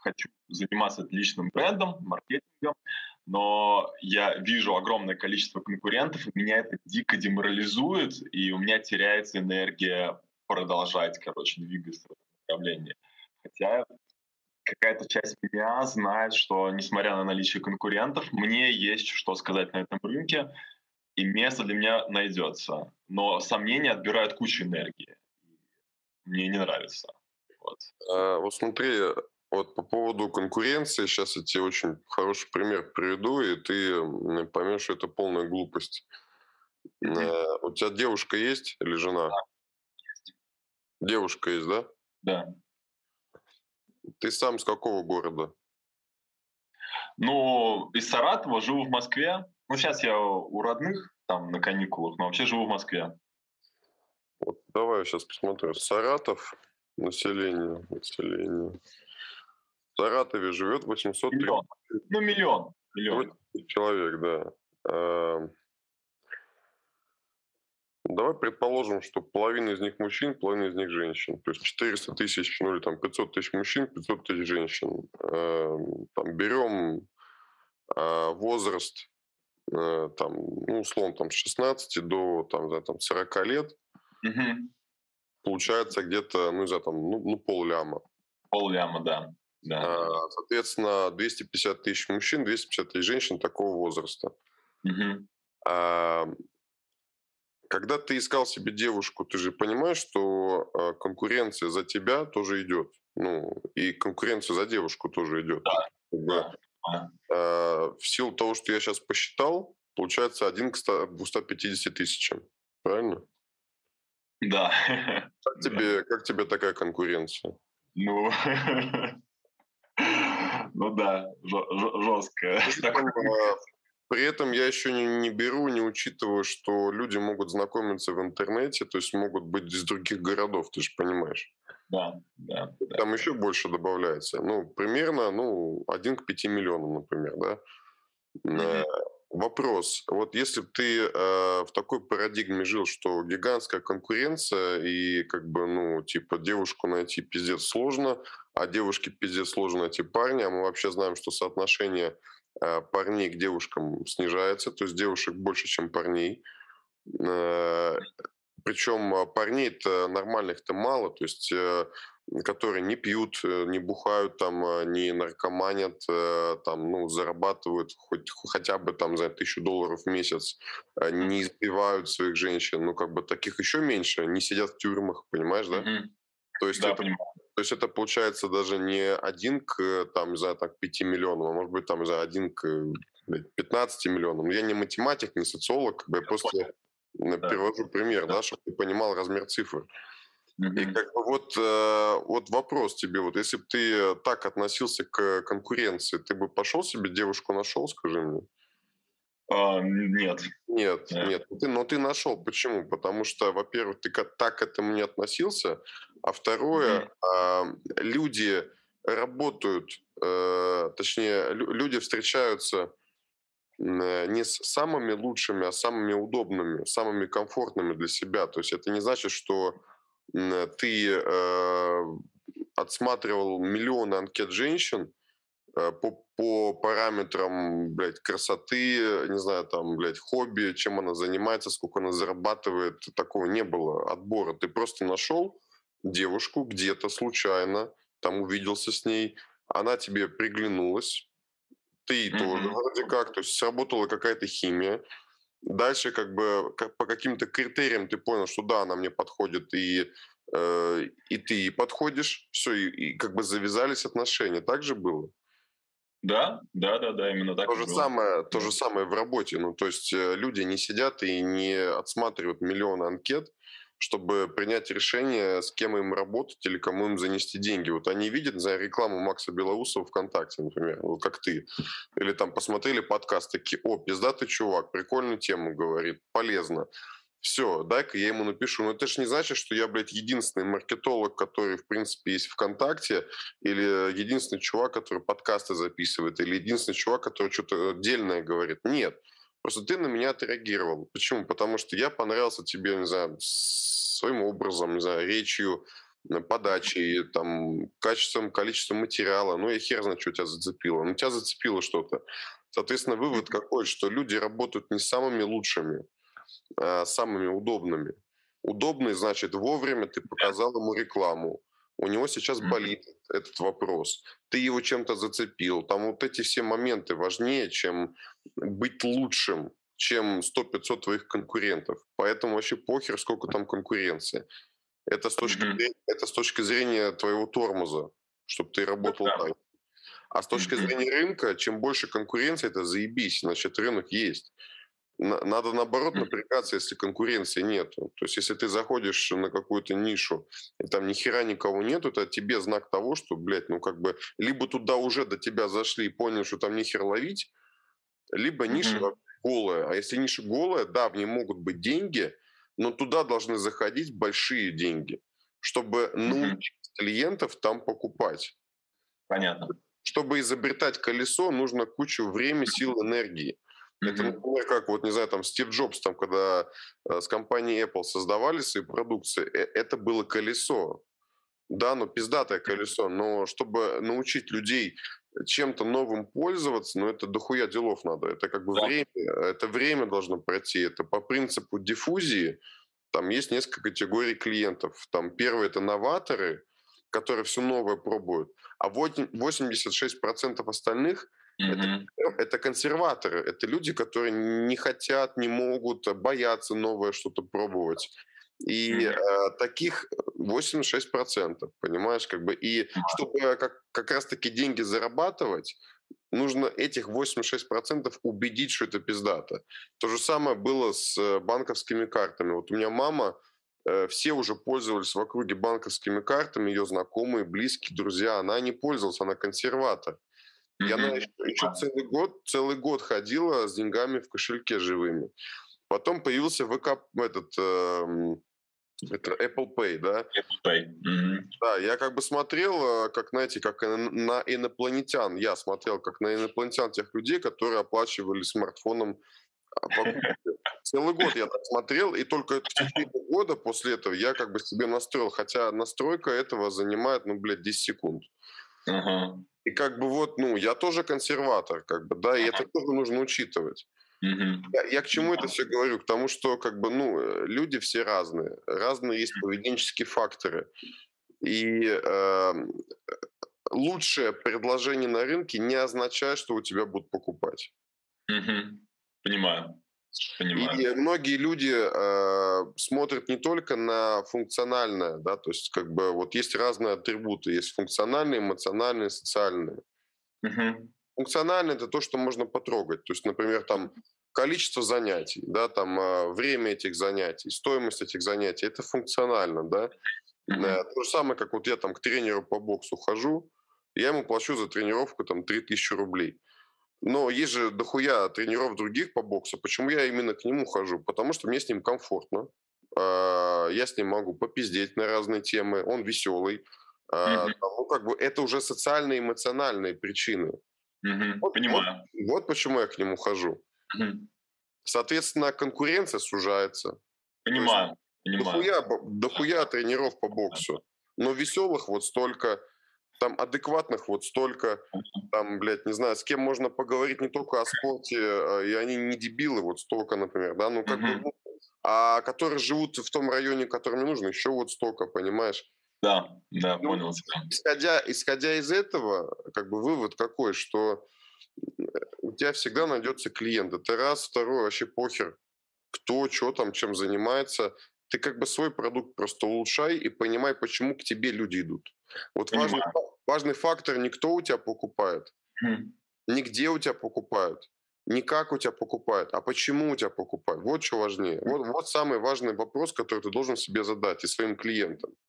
хочу заниматься личным брендом, маркетингом, но я вижу огромное количество конкурентов, и меня это дико деморализует, и у меня теряется энергия продолжать, двигаться в этом направлении. Хотя какая-то часть меня знает, что, несмотря на наличие конкурентов, мне есть что сказать на этом рынке, и место для меня найдется. Но сомнения отбирают кучу энергии. Мне не нравится. Вот. Вот смотри, вот по поводу конкуренции, сейчас я тебе очень хороший пример приведу, и ты поймешь, что это полная глупость. Мгм. У тебя девушка есть или жена? Девушка есть, да? Да. Ты сам с какого города? Ну, из Саратова, живу в Москве. Ну, сейчас я у родных, там, на каникулах, но вообще живу в Москве. Вот давай я сейчас посмотрю. Саратов, население. В Саратове живет 830 Миллион. Ну, миллион. человек, да. А, Давай предположим, что половина из них мужчин, половина из них женщин. То есть 400 тысяч, ну или там 500 тысяч мужчин, 500 тысяч женщин. Там берем возраст, там, ну, условно, там, с 16 до там, да, там, 40 лет, Мгм. получается где-то, ну, не знаю, там, ну полляма. Полляма, да. Да. Соответственно, 250 тысяч мужчин, 250 тысяч женщин такого возраста. Мгм. А, Когда ты искал себе девушку, ты же понимаешь, что конкуренция за тебя тоже идет. Ну, и конкуренция за девушку тоже идет. Да, Как бы, да. А. в силу того, что я сейчас посчитал, получается 1 к 250 тысячам. Правильно? Да. Да. Как тебе такая конкуренция? Ну, ну да, жестко. При этом, при этом я еще не беру, не учитываю, что люди могут знакомиться в интернете, то есть могут быть из других городов, ты же понимаешь. Да, да, да. Там еще больше добавляется. Ну, примерно, ну, 1 к 5 миллионам, например, да. Э, Мгм. Вопрос. Вот если б ты в такой парадигме жил, что гигантская конкуренция и как бы, ну, типа, девушку найти пиздец сложно, а девушке пиздец сложно найти парня, а мы вообще знаем, что соотношение парней к девушкам снижается, то есть девушек больше, чем парней. Э, Причем парней-то нормальных-то мало, то есть которые не пьют, не бухают, там, не наркоманят, там, ну, зарабатывают хотя бы там за $1000 в месяц, не избивают своих женщин, ну, как бы таких еще меньше, не сидят в тюрьмах, понимаешь, да? Мгм. То есть Да, это, понимаю. то есть это получается даже не 1 к, там, не знаю, так, 5 миллионам, а может быть, там, не знаю, 1 к, блядь, 15 миллионам. Я не математик, не социолог, как бы я Я понял, просто да. привожу пример, Да. да, чтобы ты понимал размер цифр. И Мгм. как бы вот вопрос тебе, вот если бы ты так относился к конкуренции, ты бы пошел себе девушку нашел, скажи мне? Нет. Нет, Э. нет, но ты нашел. Почему? Потому что, во-первых, ты так к этому не относился, а Мгм. второе, люди работают, точнее, люди встречаются не с самыми лучшими, а самыми удобными, самыми комфортными для себя. То есть это не значит, что ты отсматривал миллионы анкет женщин по параметрам, блядь, красоты, не знаю, там, блядь, хобби, чем она занимается, сколько она зарабатывает. Такого не было отбора. Ты просто нашел девушку где-то случайно, там увиделся с ней, она тебе приглянулась, ты тоже Мгм. вроде как, то есть сработала какая-то химия. Дальше как бы по каким-то критериям ты понял, что да, она мне подходит, и ты ей подходишь, все, и как бы завязались отношения. Так же было? Да, да-да-да, именно так То и же было. самое, то Да. же самое в работе. Ну, то есть люди не сидят и не отсматривают миллионы анкет, чтобы принять решение, с кем им работать или кому им занести деньги. Вот они видят, за рекламу Макса Белоусова ВКонтакте, например, вот как ты. Или там посмотрели подкаст, такие, о, пиздатый чувак, прикольную тему говорит, полезно. Все, дай-ка я ему напишу. Но это же не значит, что я, блядь, единственный маркетолог, который, в принципе, есть ВКонтакте, или единственный чувак, который подкасты записывает, или единственный чувак, который что-то отдельное говорит. Нет. Просто ты на меня отреагировал. Почему? Потому что я понравился тебе, не знаю, своим образом, не знаю, речью, подачей, там, качеством, количеством материала, ну и хер знает, что тебя зацепило. Ну, тебя зацепило что-то. Соответственно, вывод Мгм. какой, что люди работают не самыми лучшими, а самыми удобными. Удобный, значит, вовремя ты Да. показал ему рекламу. У него сейчас Мгм. болит этот вопрос. Ты его чем-то зацепил. Там вот эти все моменты важнее, чем быть лучшим, чем 100-500 твоих конкурентов. Поэтому вообще похер, сколько там конкуренции. Мгм. Это с точки зрения твоего тормоза, чтобы ты работал Да-да. так. А с точки Мгм. зрения рынка, чем больше конкуренции, это заебись, значит, рынок есть. Надо, наоборот, Мгм. напрягаться, если конкуренции нету. То есть, если ты заходишь на какую-то нишу, и там ни хера никого нету, это тебе знак того, что, блядь, ну как бы, либо туда уже до тебя зашли и поняли, что там нихер ловить, либо ниша Мгм. вообще голая. А если ниша голая, да, в ней могут быть деньги, но туда должны заходить большие деньги, чтобы Мгм. научить клиентов там покупать. Понятно. Чтобы изобретать колесо, нужно кучу времени, сил, энергии. Это, Мгм. например, как, вот, не знаю, там, Стив Джобс, там, когда с компанией Apple создавали свои продукции, это было колесо. Да, но пиздатое колесо. Но чтобы научить людей чем-то новым пользоваться, ну, это дохуя делов надо. Это как бы Да. время должно пройти. Это по принципу диффузии. Там есть несколько категорий клиентов. Там первые — это новаторы, которые все новое пробуют, а 86% остальных — это Мгм. это консерваторы, это люди, которые не хотят, не могут, боятся новое что-то пробовать. И Мгм. таких 86%, понимаешь, как бы. И Понимаю. чтобы как раз-таки деньги зарабатывать, нужно этих 86% убедить, что это пиздато. То же самое было с банковскими картами. Вот у меня мама, все уже пользовались в округе банковскими картами, ее знакомые, близкие, друзья. Она не пользовалась, она консерватор. И она Мгм. еще Понимаю. целый год ходила с деньгами в кошельке живыми. Потом появился это Apple Pay, да. Apple Pay. Мгм. Да, я как бы смотрел, как, знаете, как на инопланетян. Я смотрел, как на инопланетян, тех людей, которые оплачивали смартфоном покупки. Целый год я так смотрел, и только в течение года после этого я как бы себе настроил. Хотя настройка этого занимает, ну, блядь, 10 секунд. Ага. И как бы вот, ну, я тоже консерватор, как бы, да, и это Ага. тоже нужно учитывать. Мгм. Я к чему это Понимаю. все говорю? К тому, что как бы, ну, люди все разные. Разные есть поведенческие факторы. И лучшее предложение на рынке не означает, что у тебя будут покупать. Мгм. Понимаю. И Понимаю. многие люди смотрят не только на функциональное, да, то есть как бы вот есть разные атрибуты, есть функциональные, эмоциональные, социальные. Мгм. Функциональное — это то, что можно потрогать. То есть, например, там количество занятий, да, там время этих занятий, стоимость этих занятий — это функционально, да. Мгм. То же самое, как вот я там к тренеру по боксу хожу, я ему плачу за тренировку там 3000 рублей. Но есть же дохуя тренеров других по боксу. Почему я именно к нему хожу? Потому что мне с ним комфортно. Я с ним могу попиздеть на разные темы. Он веселый. Мгм. Ну, как бы это уже социальные, эмоциональные причины. Мгм. Вот, вот, Понимаю. вот почему я к нему хожу. Мгм. Соответственно, конкуренция сужается. То есть Понимаю. Понимаю. дохуя тренеров по боксу. Но веселых вот столько, там адекватных вот столько, там, блядь, не знаю, с кем можно поговорить не только о спорте, и они не дебилы, вот столько, например, да, ну как бы, Мгм. ну, а которые живут в том районе, который мне нужно, еще вот столько, понимаешь? Да, да, Ну, понял тебя. исходя из этого, как бы вывод какой, что у тебя всегда найдется клиент. Это раз. Второе, вообще похер, кто, что там, чем занимается. Ты как бы свой продукт просто улучшай и понимай, почему к тебе люди идут. Вот Понимаю. важный фактор не кто у тебя покупает, Мгм. не где у тебя покупают, не как у тебя покупают, а почему у тебя покупают. Вот что важнее. Вот самый важный вопрос, который ты должен себе задать и своим клиентам.